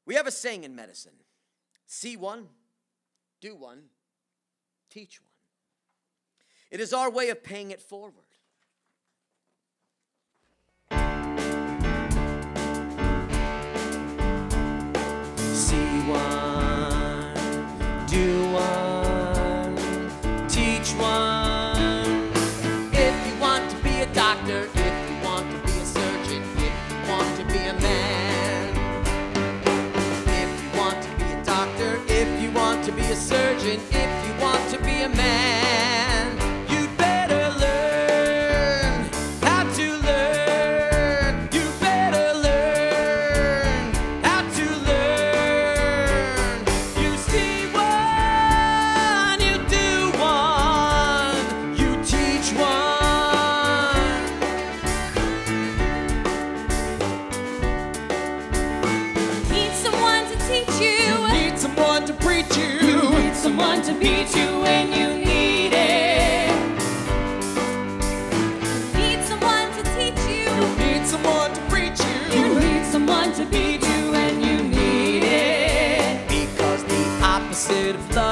We have a saying in medicine: see one, do one, teach one. It is our way of paying it forward. See one, do one, teach one. If you want to be a doctor, if you want to be a surgeon, if you want to be a man. If you want to be a doctor, if you want to be a surgeon, if you want to be a man, you'd better learn how to learn. You better learn how to learn. You see one, you do one, you teach one. Need someone to teach you. Need someone to preach you. You need someone to beat you when you need it. Need someone to teach you. Need someone to preach you. You need someone to beat you when you need it. Because the opposite of love